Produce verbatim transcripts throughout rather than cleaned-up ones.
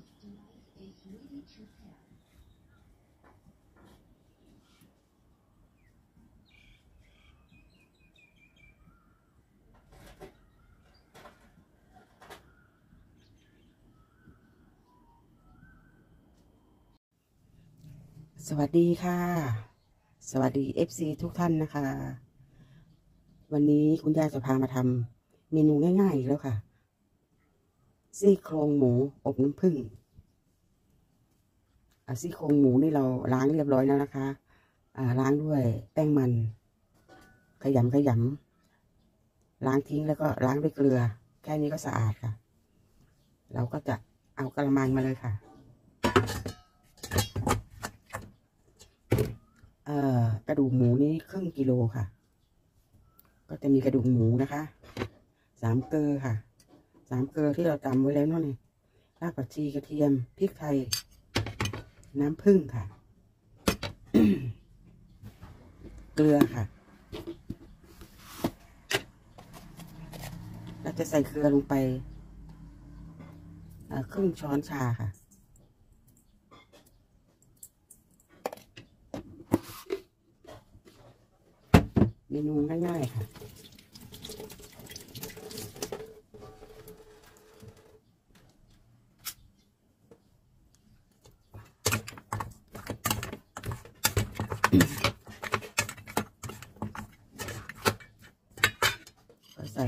สวัสดีค่ะสวัสดี เอฟ ซี ทุกท่านนะคะวันนี้คุณยายจะพามาทำเมนูง่ายๆอีกแล้วค่ะซี่โครงหมูอบน้ำผึ้งซี่โครงหมูนี่เราล้างเรียบร้อยแล้วนะคะล้างด้วยแป้งมันขยำขยำล้างทิ้งแล้วก็ล้างด้วยเกลือแค่นี้ก็สะอาดค่ะเราก็จะเอากระมังมาเลยค่ะเอ่อกระดูกหมูนี้ครึ่งกิโลค่ะก็จะมีกระดูกหมูนะคะสามเกลือค่ะสามเกลือที่เราตำไว้แล้วนั่นเองรากผักชีกระเทียมพริกไทยน้ำผึ้งค่ะ เกลือค่ะเราจะใส่เกลือลงไปครึ่งช้อนชาค่ะเมนูง่ายๆค่ะก็ใส่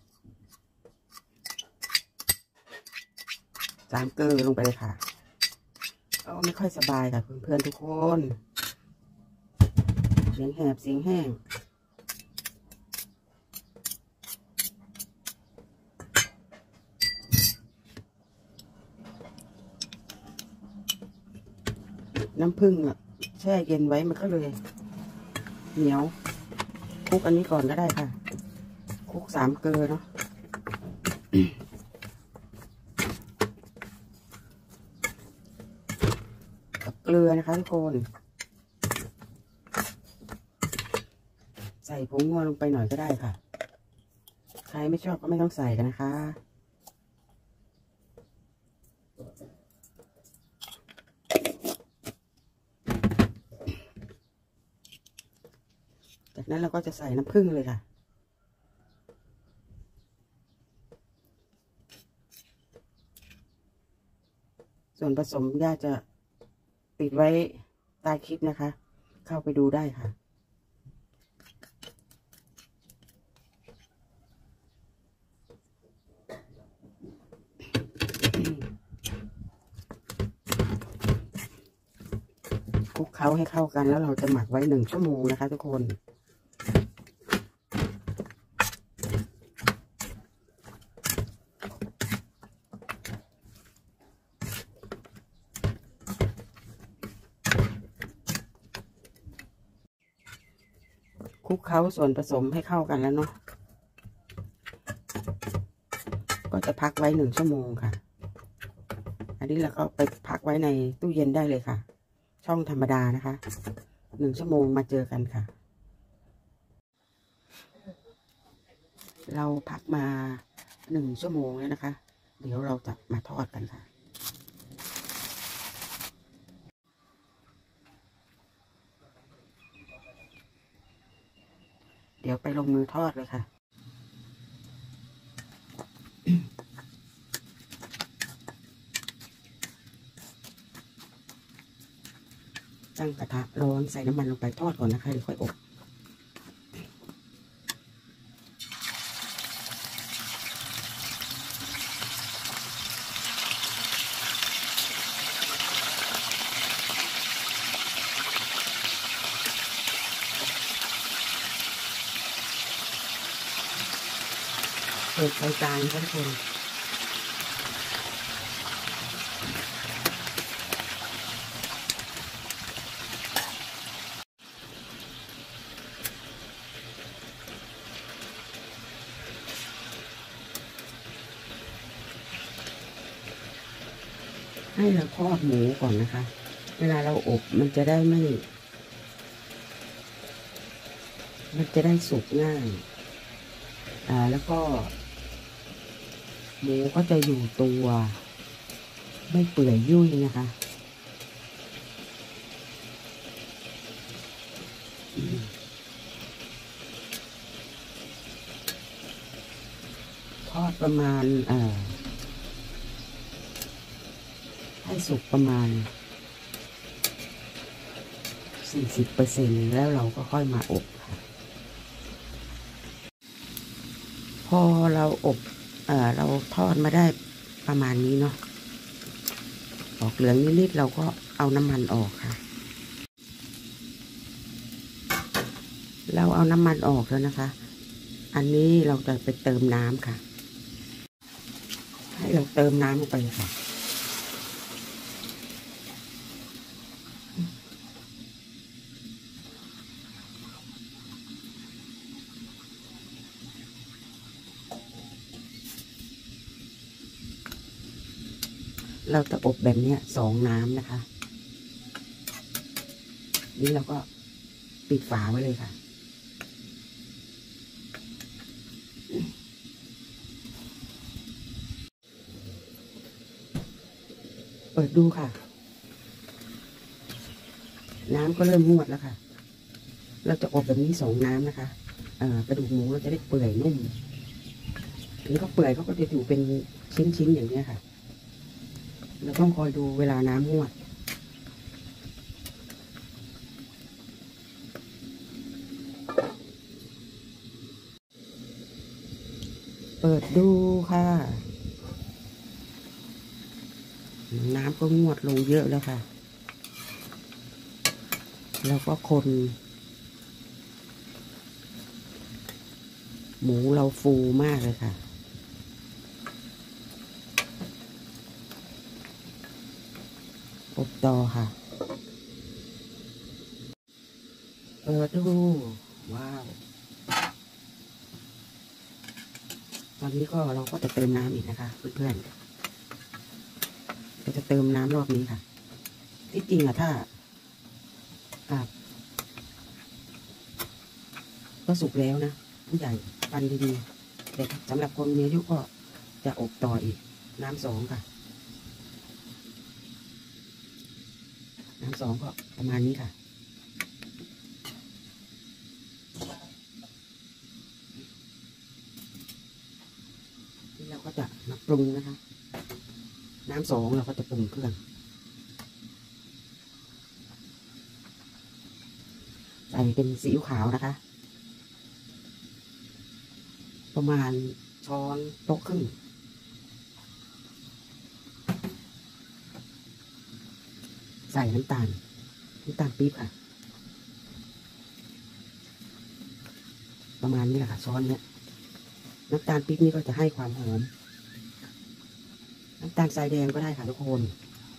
สามเกลือลงไปเลยค่ะก็ไม่ค่อยสบายค่ะเพื่อนๆทุกคนเสียงแหบเสียงแห้งน้ำผึ้งอ่ะแช่เย็นไว้มันก็เลยเหนียวคลุกอันนี้ก่อนก็ได้ค่ะคลุกสามเกลือเนาะกับเกลือนะคะทุกคนใส่ผงนัวลงไปหน่อยก็ได้ค่ะใครไม่ชอบก็ไม่ต้องใส่กันนะคะจากนั้นเราก็จะใส่น้ำผึ้งเลยค่ะส่วนผสมย่าจะปิดไว้ใต้คลิปนะคะเข้าไปดูได้ค่ะคลุกเคล้าให้เข้ากันแล้วเราจะหมักไว้หนึ่งชั่วโมงนะคะทุกคนคลุกเคล้าส่วนผสมให้เข้ากันแล้วเนาะก็จะพักไว้หนึ่งชั่วโมงค่ะอันนี้เราก็ไปพักไว้ในตู้เย็นได้เลยค่ะช่องธรรมดานะคะหนึ่งชั่วโมงมาเจอกันค่ะเราพักมาหนึ่งชั่วโมงแล้วนะคะเดี๋ยวเราจะมาทอดกันค่ะเดี๋ยวไปลงมือทอดเลยค่ะตั้งกระทะร้อนใส่น้ำมันลงไปทอดก่อนนะคะเดี๋ยวค่อยอบเปิดไฟกลางค่ะทุกคนให้เราทอดหมูก่อนนะคะเวลาเราอบมันจะได้ไม่ มันจะได้สุกง่ายอ่าแล้วก็หมูก็จะอยู่ตัวไม่เปื่อยยุ่ยนะคะทอดประมาณเอ่อให้สุกประมาณสี่สิบเปอร์เซ็นต์แล้วเราก็ค่อยมาอบค่ะพอเราอบเอ่อเราทอดมาได้ประมาณนี้เนาะออกเหลืองนิดๆเราก็เอาน้ำมันออกค่ะเราเอาน้ำมันออกแล้วนะคะอันนี้เราจะไปเติมน้ำค่ะให้เราเติมน้ำลงไปค่ะเราจะอบแบบนี้สองน้ำนะคะนี่เราก็ปิดฝาไว้เลยค่ะเปิดดูค่ะน้ำก็เริ่มงวดแล้วค่ะเราจะอบแบบนี้สองน้ำนะคะเอ่อกระดูกหมูเราจะได้เปื่อยนุ่มอันนี้ก็เปื่อยเขาก็จะอยู่เป็นชิ้นๆอย่างนี้ค่ะเราต้องคอยดูเวลาน้ำงวดเปิดดูค่ะน้ำก็งวดลงเยอะแล้วค่ะแล้วก็คนหมูเราฟูมากเลยค่ะอบต่อค่ะเปิดดูว้าวตอนนี้ก็เราก็จะเติมน้ำอีกนะคะเพื่อนๆเราจะเติมน้ำรอบนี้ค่ะที่จริงอะถ้าอ่าก็สุกแล้วนะผู้ใหญ่ปันดีๆแต่สำหรับคนมีอายุก็จะอบต่ออีกน้ำสองค่ะน้ำสองก็ประมาณนี้ค่ะนี่เราก็จะมาปรุงนะคะน้ำสองเราก็จะปรุงเครื่องใส่เป็นซีอิ๊วขาวนะคะประมาณช้อนโต๊ะครึ่งใส่น้ำตาลน้ำตาลปี๊บค่ะประมาณนี้แหละค่ะช้อนเนี้ยน้ำตาลปี๊บนี่ก็จะให้ความหอมน้ำตาลทรายแดงก็ได้ค่ะทุกคน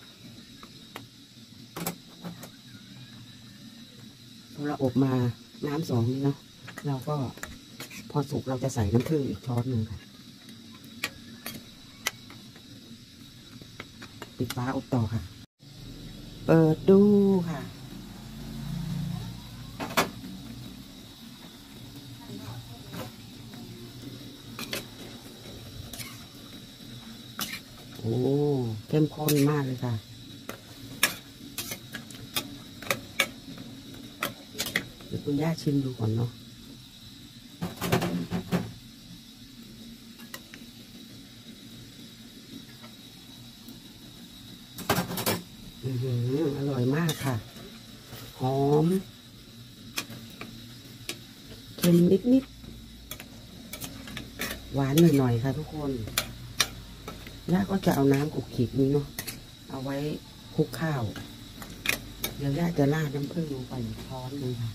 พอเราอบมาน้ำสองนี้เนาะเราก็พอสุกเราจะใส่น้ำผึ้งอีกช้อนหนึ่งค่ะปิดฝาอบต่อค่ะเปิดดูค่ะโอ้เข้มข้นมากเลยค่ะเดี๋ยวคุณย่าชิมดูก่อนเนาะอือหืออร่อยมากค่ะหอมเค็มนิดๆหวานหน่อยๆค่ะทุกคนย่าก็จะเอาน้ำกุกขิกนี้เนาะเอาไว้คลุกข้าวเดี๋ยวย่าจะราดน้ำผึ้งลงไปช้อนนึงค่ะ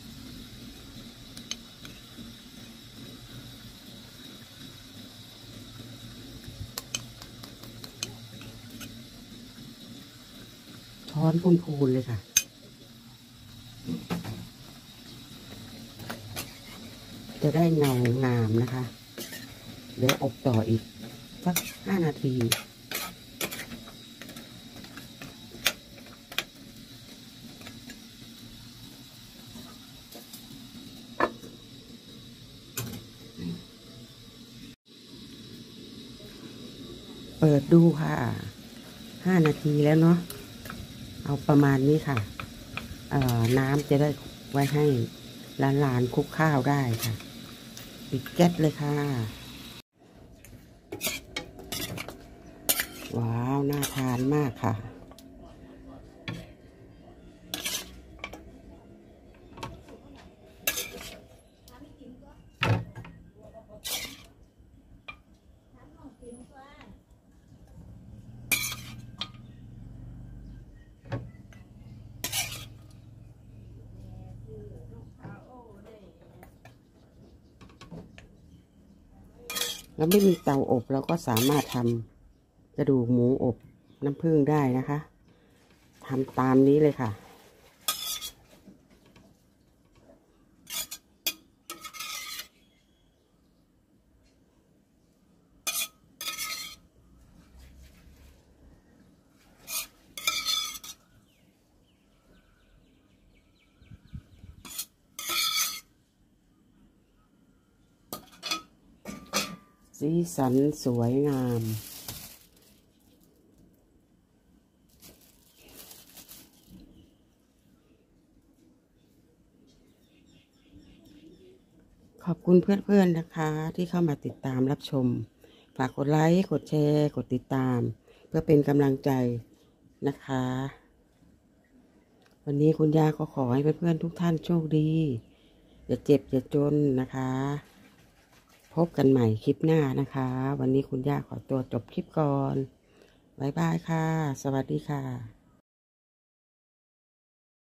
ช้อนพูนๆเลยค่ะจะได้เงางามนะคะเดี๋ยวอบต่ออีกสักห้านาทีเปิดดูค่ะห้านาทีแล้วเนาะเอาประมาณนี้ค่ะเอ่อน้ำจะได้ไว้ให้หลานๆคลุกข้าวได้ค่ะปิดแก๊สเลยค่ะว้าวน่าทานมากค่ะแล้วไม่มีเตาอบเราก็สามารถทำกระดูกหมูอบน้ำผึ้งได้นะคะทำตามนี้เลยค่ะสีสันสวยงามขอบคุณเพื่อนๆนะคะที่เข้ามาติดตามรับชมฝากกดไลค์กดแชร์กดติดตามเพื่อเป็นกำลังใจนะคะวันนี้คุณย่าก็ขอให้เพื่อนๆทุกท่านโชคดีอย่าเจ็บอย่าจนนะคะพบกันใหม่คลิปหน้านะคะวันนี้คุณย่าขอตัวจบคลิปก่อนบ๊ายบายค่ะสวัสดีค่ะ